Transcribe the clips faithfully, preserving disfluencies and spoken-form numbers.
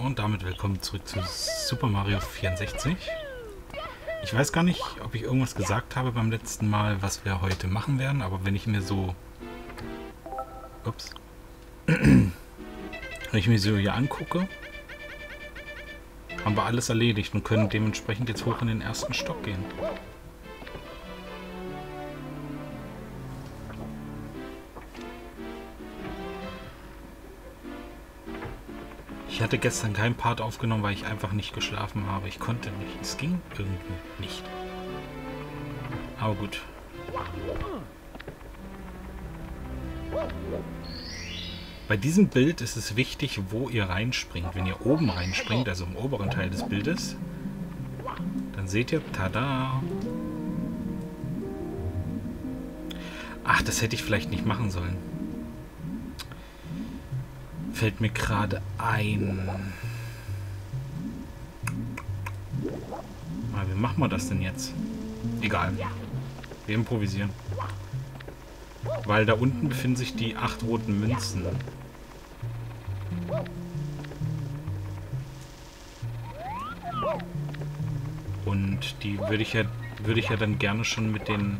Und damit willkommen zurück zu Super Mario vierundsechzig. Ich weiß gar nicht, ob ich irgendwas gesagt habe beim letzten Mal, was wir heute machen werden, aber wenn ich mir so... Ups. Wenn ich mir so hier angucke, haben wir alles erledigt und können dementsprechend jetzt hoch in den ersten Stock gehen. Ich hatte gestern keinen Part aufgenommen, weil ich einfach nicht geschlafen habe. Ich konnte nicht. Es ging irgendwie nicht. Aber gut. Bei diesem Bild ist es wichtig, wo ihr reinspringt. Wenn ihr oben reinspringt, also im oberen Teil des Bildes, dann seht ihr, tada! Ach, das hätte ich vielleicht nicht machen sollen. Fällt mir gerade ein. Na, wie machen wir das denn jetzt? Egal. Wir improvisieren. Weil da unten befinden sich die acht roten Münzen. Und die würde ich ja, würde ich ja dann gerne schon mit den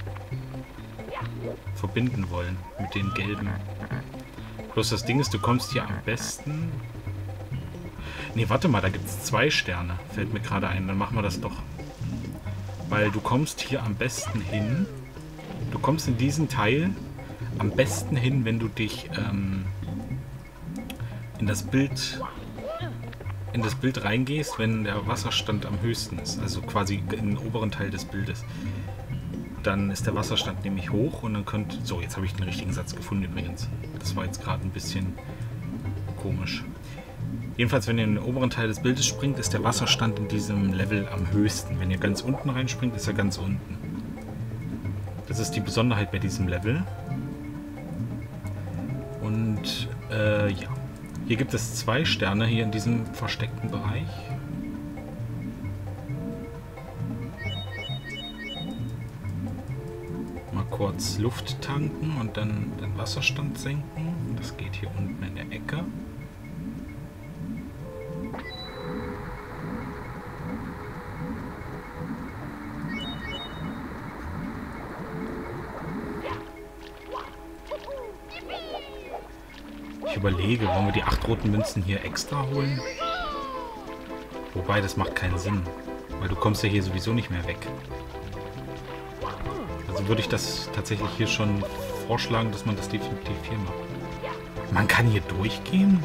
verbinden wollen. Mit den gelben. Bloß das Ding ist, du kommst hier am besten... Ne, warte mal, da gibt es zwei Sterne. Fällt mir gerade ein, dann machen wir das doch. Weil du kommst hier am besten hin. Du kommst in diesen Teil am besten hin, wenn du dich ähm, in das Bild in das Bild reingehst, wenn der Wasserstand am höchsten ist. Also quasi im oberen Teil des Bildes. Dann ist der Wasserstand nämlich hoch und dann könnt... So, jetzt habe ich den richtigen Satz gefunden übrigens. Das war jetzt gerade ein bisschen komisch. Jedenfalls, wenn ihr in den oberen Teil des Bildes springt, ist der Wasserstand in diesem Level am höchsten. Wenn ihr ganz unten reinspringt, ist er ganz unten. Das ist die Besonderheit bei diesem Level. Und äh, ja. Hier gibt es zwei Sterne hier in diesem versteckten Bereich. Kurz Luft tanken und dann den Wasserstand senken. Das geht hier unten in der Ecke. Ich überlege, wollen wir die acht roten Münzen hier extra holen? Wobei, das macht keinen Sinn, weil du kommst ja hier sowieso nicht mehr weg. Also würde ich das tatsächlich hier schon vorschlagen, dass man das definitiv hier macht. Man kann hier durchgehen?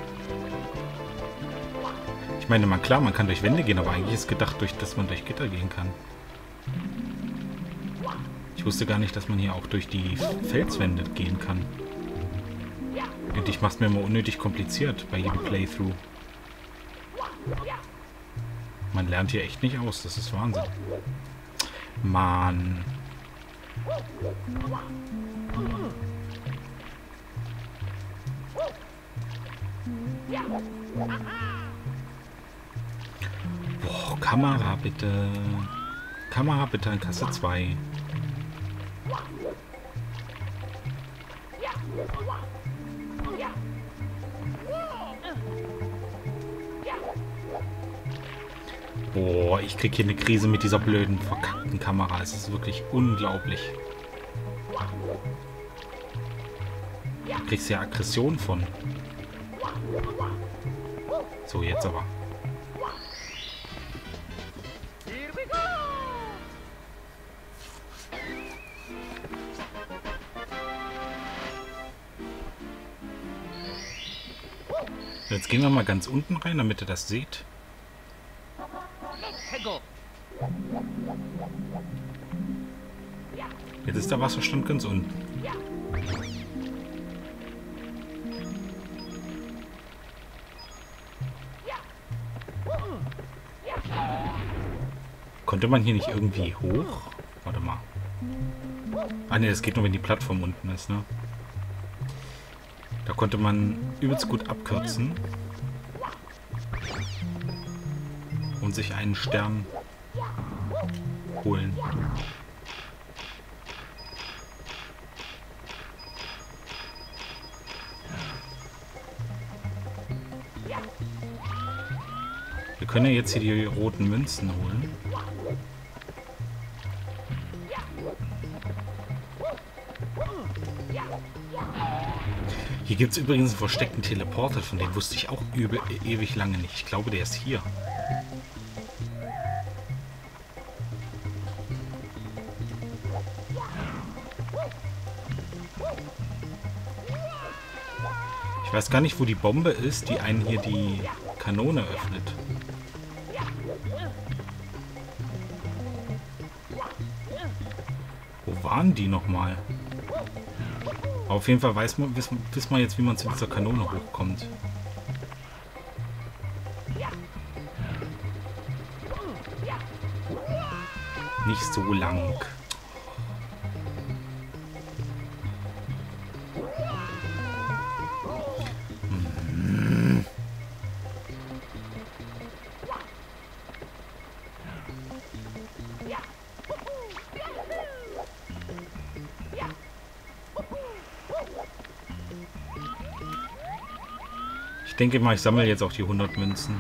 Ich meine, man, klar, man kann durch Wände gehen, aber eigentlich ist gedacht, durch, dass man durch Gitter gehen kann. Ich wusste gar nicht, dass man hier auch durch die Felswände gehen kann. Und ich mach's mir immer unnötig kompliziert bei jedem Playthrough. Man lernt hier echt nicht aus, das ist Wahnsinn. Mann. Boah, Kamera bitte. Kamera bitte an Kasse zwei. Boah, ich krieg hier eine Krise mit dieser blöden, verkackten Kamera. Es ist wirklich unglaublich. Da kriegst du ja Aggression von. So, jetzt aber. Jetzt gehen wir mal ganz unten rein, damit ihr das seht. Jetzt ist der Wasserstand ganz unten. Konnte man hier nicht irgendwie hoch? Warte mal. Ah ne, das geht nur, wenn die Plattform unten ist, ne? Da konnte man übelst gut abkürzen. Und sich einen Stern holen. Wir können ja jetzt hier die roten Münzen holen. Hier gibt es übrigens einen versteckten Teleporter, von dem wusste ich auch übe, ewig lange nicht. Ich glaube, der ist hier. Ich weiß gar nicht, wo die Bombe ist, die einen hier die Kanone öffnet. Wo waren die nochmal? Auf jeden Fall weiß man, wissen, wissen wir jetzt, wie man zu dieser Kanone hochkommt. Nicht so lang. Ich denke mal, ich sammle jetzt auch die hundert Münzen.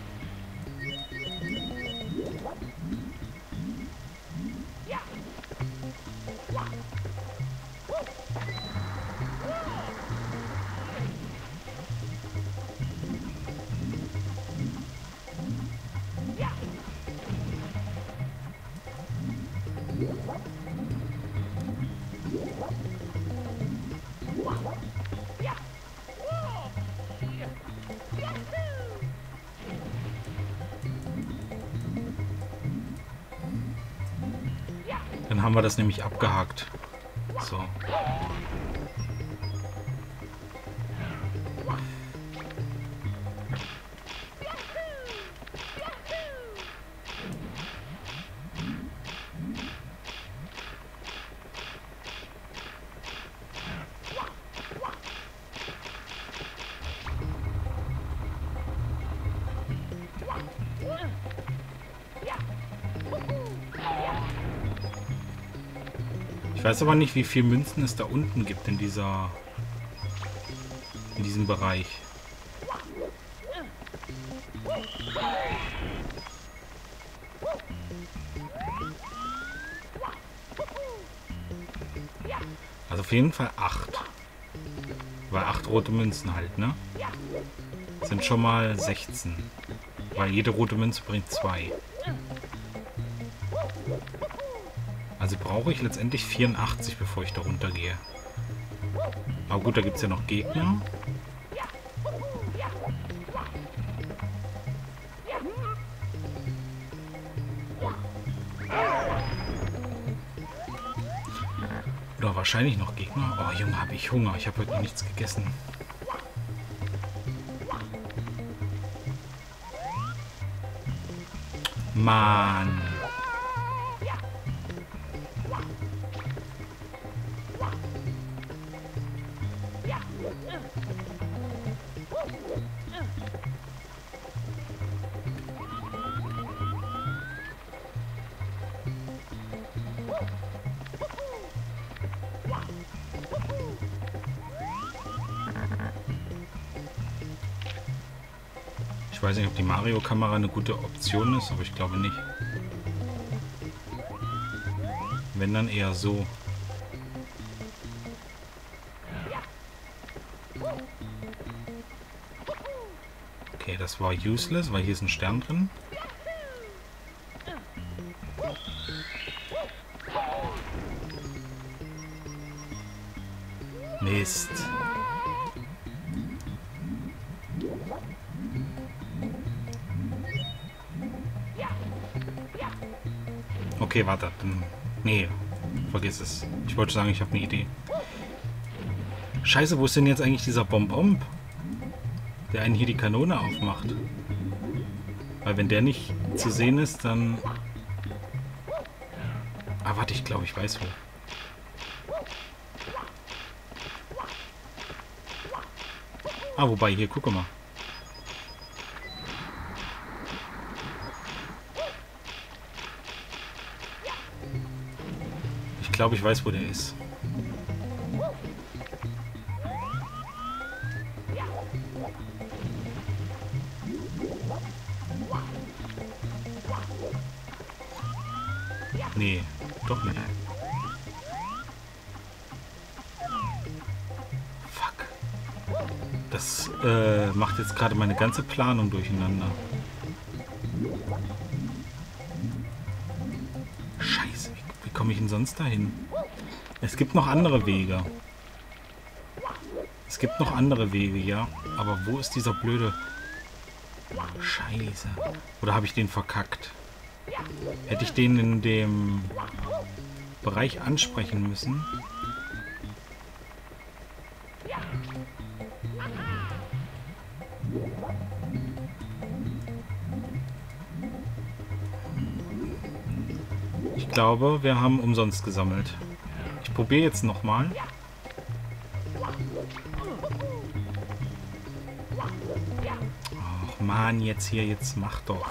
Dann haben wir das nämlich abgehakt. So. Ich weiß aber nicht, wie viel Münzen es da unten gibt in dieser in diesem Bereich. Also auf jeden Fall acht. Weil acht rote Münzen halt, ne? Sind schon mal sechzehn. Weil jede rote Münze bringt zwei. Also brauche ich letztendlich vierundachtzig, bevor ich da runtergehe. Aber gut, da gibt es ja noch Gegner. Oder wahrscheinlich noch Gegner. Oh Junge, habe ich Hunger. Ich habe heute noch nichts gegessen. Mann. Ich weiß nicht, ob die Mario-Kamera eine gute Option ist, aber ich glaube nicht. Wenn, dann eher so. Okay, das war useless, weil hier ist ein Stern drin. Mist. Okay, warte. Nee, vergiss es. Ich wollte sagen, ich habe eine Idee. Scheiße, wo ist denn jetzt eigentlich dieser Bonbon, der einen hier die Kanone aufmacht? Weil wenn der nicht zu sehen ist, dann... Ah, warte, ich glaube, ich weiß wo. Ah, wobei, hier, gucke mal. Ich glaube, ich weiß, wo der ist. Nee, doch nicht. Fuck. Das äh, macht jetzt gerade meine ganze Planung durcheinander. Scheiße, wie, wie komme ich denn sonst dahin? Es gibt noch andere Wege. Es gibt noch andere Wege, ja. Aber wo ist dieser blöde... Scheiße. Oder habe ich den verkackt? Hätte ich den in dem Bereich ansprechen müssen? Ich glaube, wir haben umsonst gesammelt. Ich probiere jetzt nochmal. Ach Mann, jetzt hier, jetzt mach doch.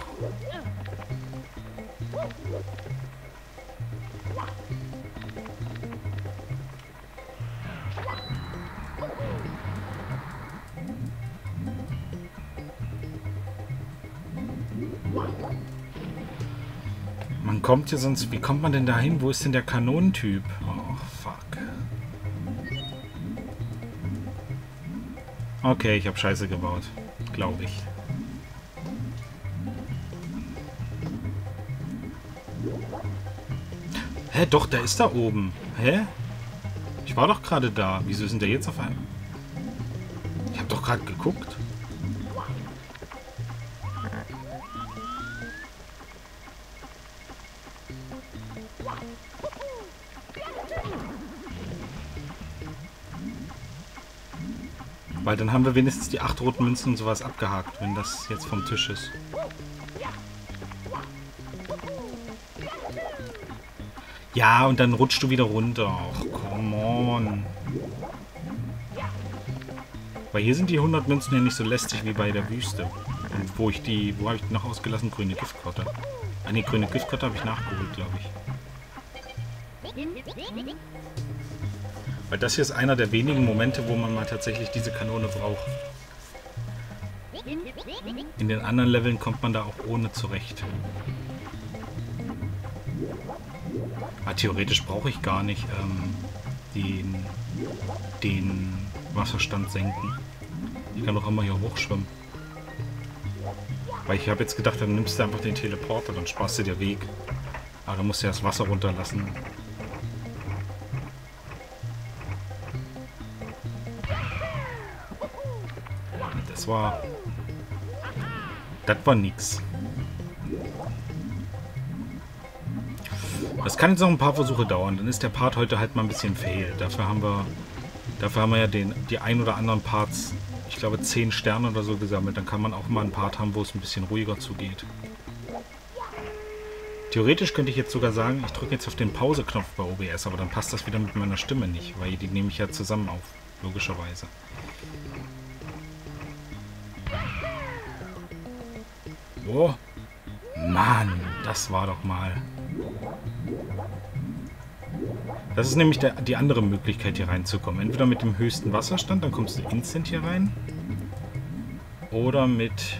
Man kommt hier sonst... Wie kommt man denn da hin? Wo ist denn der Kanonentyp? Oh, fuck. Okay, ich habe Scheiße gebaut. Glaube ich. Hä? Doch, der ist da oben. Hä? Ich war doch gerade da. Wieso ist denn der jetzt auf einmal? Ich habe doch gerade geguckt. Weil dann haben wir wenigstens die acht roten Münzen und sowas abgehakt, wenn das jetzt vom Tisch ist. Ja, und dann rutschst du wieder runter. Ach, come on. Weil hier sind die hundert Münzen ja nicht so lästig wie bei der Wüste. Und wo ich die... Wo habe ich die noch ausgelassen? Grüne Giftkotte. Ah ne, grüne Giftkotte habe ich nachgeholt, glaube ich. Weil das hier ist einer der wenigen Momente, wo man mal tatsächlich diese Kanone braucht. In den anderen Leveln kommt man da auch ohne zurecht. Aber theoretisch brauche ich gar nicht ähm, den, den Wasserstand senken. Ich kann doch immer hier hochschwimmen. Weil ich habe jetzt gedacht, dann nimmst du einfach den Teleporter, dann sparst du dir Weg. Aber dann musst du ja das Wasser runterlassen. Das war... Das war nix. Das kann jetzt noch ein paar Versuche dauern. Dann ist der Part heute halt mal ein bisschen fail. Dafür haben wir... Dafür haben wir ja den, die ein oder anderen Parts, ich glaube zehn Sterne oder so gesammelt. Dann kann man auch mal einen Part haben, wo es ein bisschen ruhiger zugeht. Theoretisch könnte ich jetzt sogar sagen, ich drücke jetzt auf den Pause-Knopf bei O B S, aber dann passt das wieder mit meiner Stimme nicht, weil die nehme ich ja zusammen auf, logischerweise. Oh, Mann, das war doch mal... Das ist nämlich der, die andere Möglichkeit, hier reinzukommen. Entweder mit dem höchsten Wasserstand, dann kommst du instant hier rein. Oder mit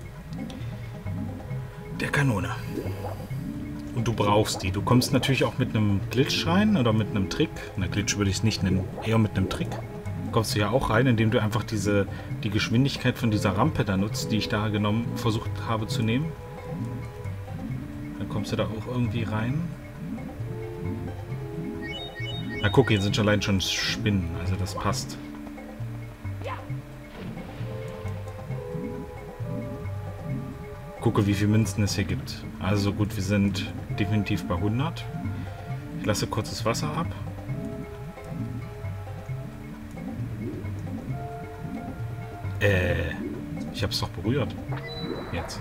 der Kanone. Und du brauchst die. Du kommst natürlich auch mit einem Glitch rein oder mit einem Trick. Na, Glitch würde ich es nicht nennen, eher mit einem Trick. Kommst du ja auch rein, indem du einfach diese die Geschwindigkeit von dieser Rampe da nutzt, die ich da genommen versucht habe zu nehmen. Dann kommst du da auch irgendwie rein. Na guck, hier sind schon allein schon Spinnen, also das passt. Gucke, wie viele Münzen es hier gibt. Also gut, wir sind definitiv bei hundert. Ich lasse kurz das Wasser ab. Äh, ich habe es doch berührt. Jetzt.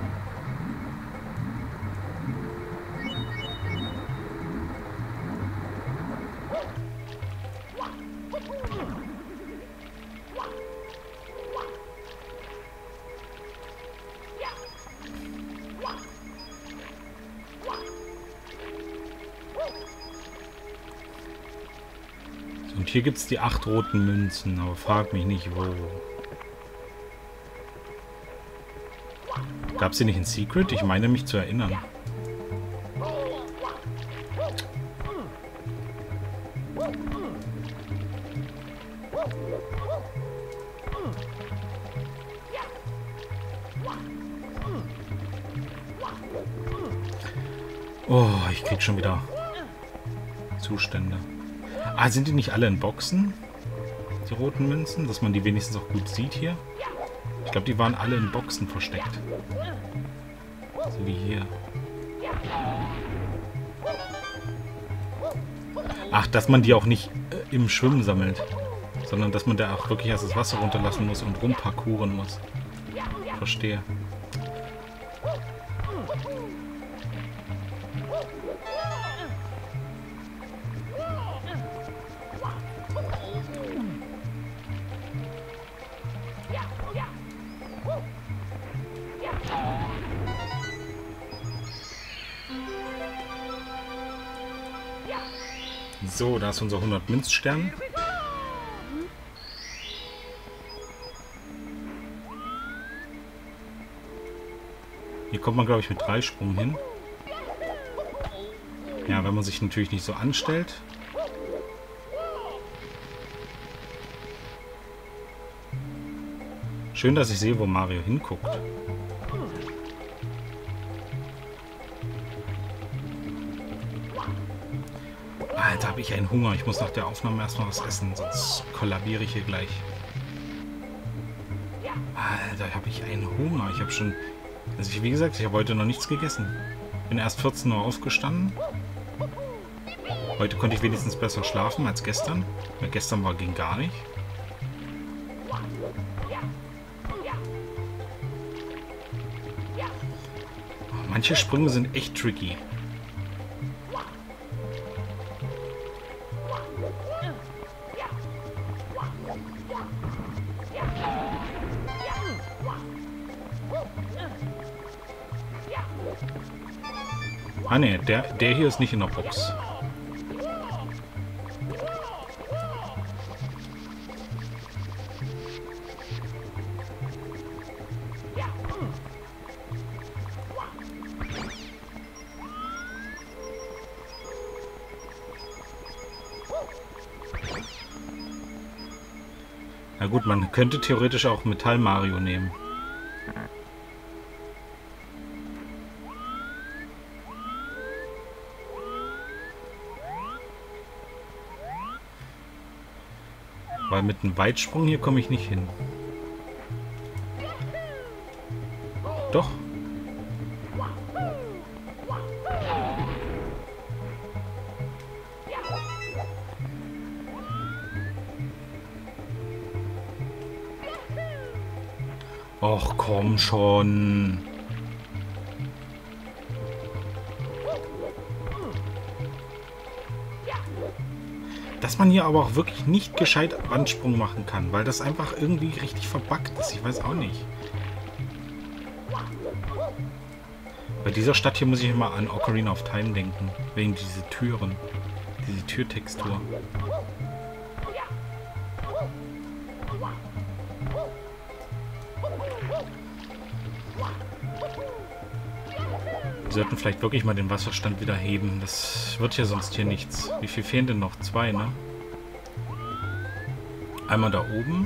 Und hier gibt es die acht roten Münzen, aber frag mich nicht, wo. Gab es hier nicht ein Secret? Ich meine mich zu erinnern. Oh, ich krieg schon wieder Zustände. Ah, sind die nicht alle in Boxen? Die roten Münzen? Dass man die wenigstens auch gut sieht hier? Ich glaube, die waren alle in Boxen versteckt. So wie hier. Ach, dass man die auch nicht äh, im Schwimmen sammelt. Sondern dass man da auch wirklich erst das Wasser runterlassen muss und rumparkouren muss. Verstehe. So, da ist unser hundert Münzstern. Hier kommt man, glaube ich, mit drei Sprung hin. Ja, wenn man sich natürlich nicht so anstellt. Schön, dass ich sehe, wo Mario hinguckt. Alter, habe ich einen Hunger. Ich muss nach der Aufnahme erstmal was essen, sonst kollabiere ich hier gleich. Alter, habe ich einen Hunger. Ich habe schon... Also ich, wie gesagt, ich habe heute noch nichts gegessen. Bin erst vierzehn Uhr aufgestanden. Heute konnte ich wenigstens besser schlafen als gestern. Weil gestern war ging gar nicht. Manche Sprünge sind echt tricky. Ah ne, der, der hier ist nicht in der Box. Na gut, man könnte theoretisch auch Metall Mario nehmen. Weil mit einem Weitsprung hier komme ich nicht hin. Doch. Och, komm schon. Dass man hier aber auch wirklich nicht gescheit Wandsprung machen kann, weil das einfach irgendwie richtig verbuggt ist. Ich weiß auch nicht. Bei dieser Stadt hier muss ich immer an Ocarina of Time denken. Wegen diese Türen. Diese Türtextur. Wir sollten vielleicht wirklich mal den Wasserstand wieder heben. Das wird ja sonst hier nichts. Wie viel fehlen denn noch? Zwei, ne? Einmal da oben.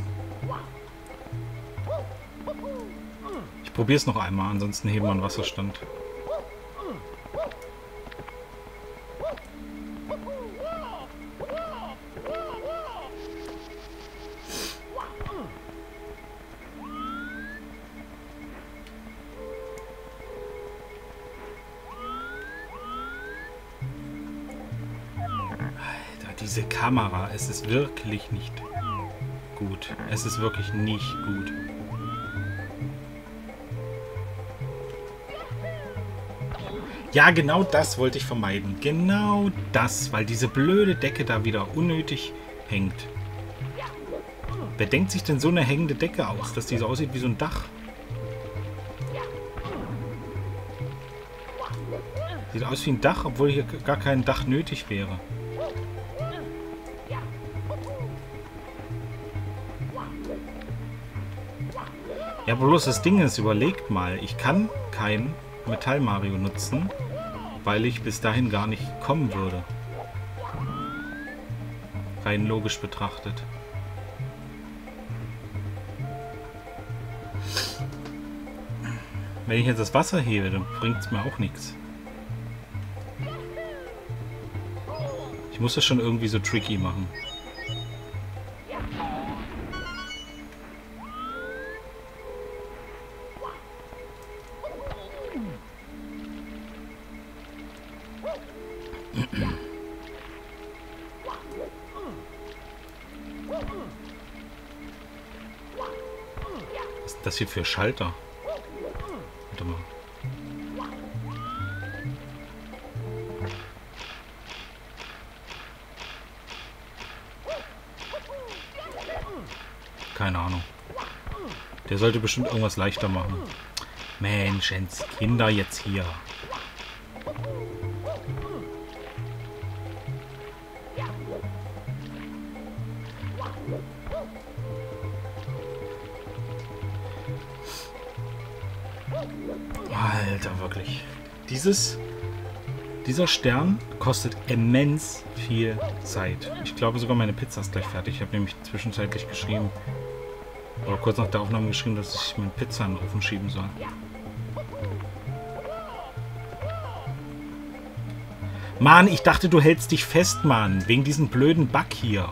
Ich probiere es noch einmal, ansonsten heben wir einen Wasserstand. Diese Kamera, es ist wirklich nicht gut. Es ist wirklich nicht gut. Ja, genau das wollte ich vermeiden. Genau das, weil diese blöde Decke da wieder unnötig hängt. Wer denkt sich denn so eine hängende Decke aus, dass die so aussieht wie so ein Dach? Sieht aus wie ein Dach, obwohl hier gar kein Dach nötig wäre. Ja, bloß das Ding ist, überlegt mal, ich kann kein Metall Mario nutzen, weil ich bis dahin gar nicht kommen würde. Rein logisch betrachtet. Wenn ich jetzt das Wasser hebe, dann bringt es mir auch nichts. Ich muss das schon irgendwie so tricky machen. Was ist das hier für Schalter? Warte mal. Keine Ahnung. Der sollte bestimmt irgendwas leichter machen. Menschens, Kinder jetzt hier. Alter, wirklich. Dieses, dieser Stern kostet immens viel Zeit. Ich glaube sogar meine Pizza ist gleich fertig. Ich habe nämlich zwischenzeitlich geschrieben, oder kurz nach der Aufnahme geschrieben, dass ich meine Pizza in den Ofen schieben soll. Mann, ich dachte, du hältst dich fest, Mann. Wegen diesem blöden Bug hier.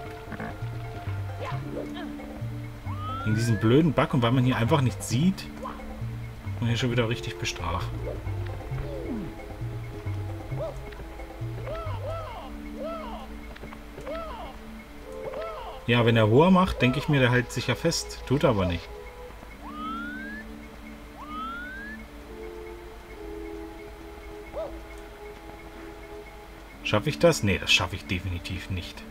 Wegen diesem blöden Bug und weil man hier einfach nichts sieht. Und hier schon wieder richtig bestraft. Ja, wenn er hoher macht, denke ich mir, der hält sich ja fest. Tut aber nicht. Schaffe ich das? Nee, das schaffe ich definitiv nicht.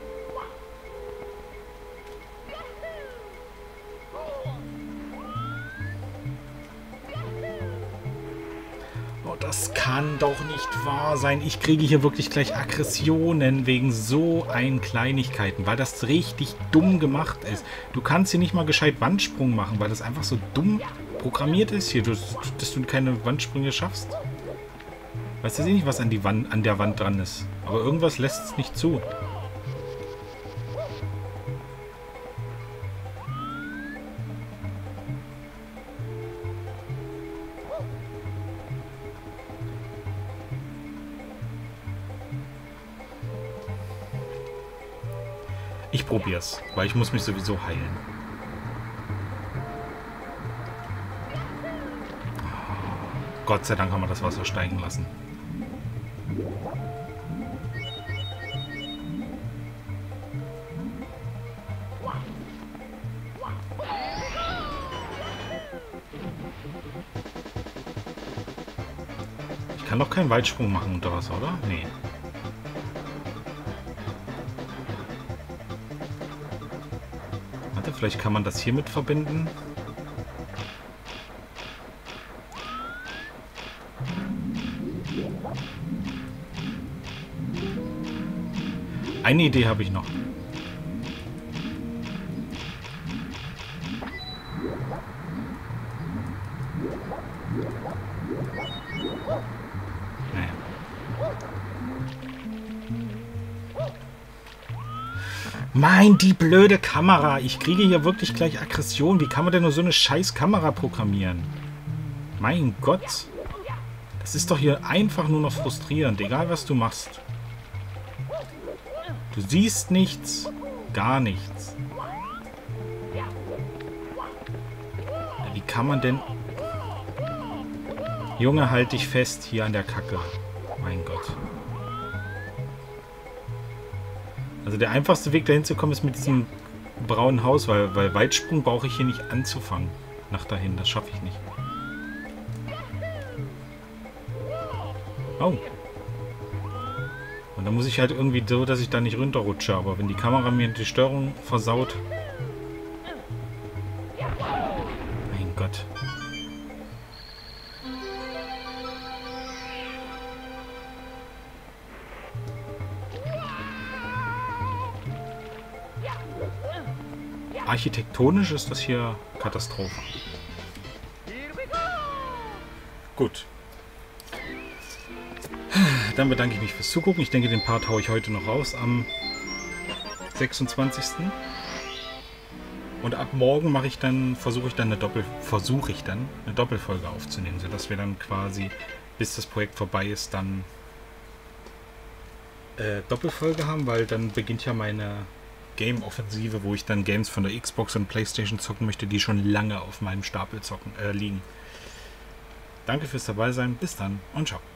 Oh, das kann doch nicht wahr sein. Ich kriege hier wirklich gleich Aggressionen wegen so einen Kleinigkeiten, weil das richtig dumm gemacht ist. Du kannst hier nicht mal gescheit Wandsprung machen, weil das einfach so dumm programmiert ist hier, dass du keine Wandsprünge schaffst. Weißt du eh nicht, was an, die Wand, an der Wand dran ist. Aber irgendwas lässt es nicht zu. Ich probier's, weil ich muss mich sowieso heilen. Gott sei Dank haben wir das Wasser steigen lassen. Ich kann doch keinen Weitsprung machen unter Wasser, oder? Nee. Warte, vielleicht kann man das hier mit verbinden. Eine Idee habe ich noch. Naja. Mein, die blöde Kamera. Ich kriege hier wirklich gleich Aggression. Wie kann man denn nur so eine scheiß Kamera programmieren? Mein Gott. Das ist doch hier einfach nur noch frustrierend. Egal, was du machst. Du siehst nichts. Gar nichts. Wie kann man denn... Junge, halt dich fest hier an der Kacke. Mein Gott. Also der einfachste Weg dahin zu kommen ist mit diesem braunen Haus, weil, weil Weitsprung brauche ich hier nicht anzufangen. Nach dahin, das schaffe ich nicht. Oh. Und dann muss ich halt irgendwie so, dass ich da nicht runterrutsche. Aber wenn die Kamera mir die Steuerung versaut... Mein Gott. Architektonisch ist das hier Katastrophe. Gut. Dann bedanke ich mich fürs Zugucken. Ich denke, den Part haue ich heute noch raus am sechsundzwanzigsten Und ab morgen mache ich dann, versuche ich dann eine Doppel, versuche ich dann eine Doppelfolge aufzunehmen, sodass wir dann quasi, bis das Projekt vorbei ist, dann äh, Doppelfolge haben, weil dann beginnt ja meine Game-Offensive, wo ich dann Games von der Xbox und PlayStation zocken möchte, die schon lange auf meinem Stapel zocken, äh, liegen. Danke fürs Dabeisein, bis dann und ciao.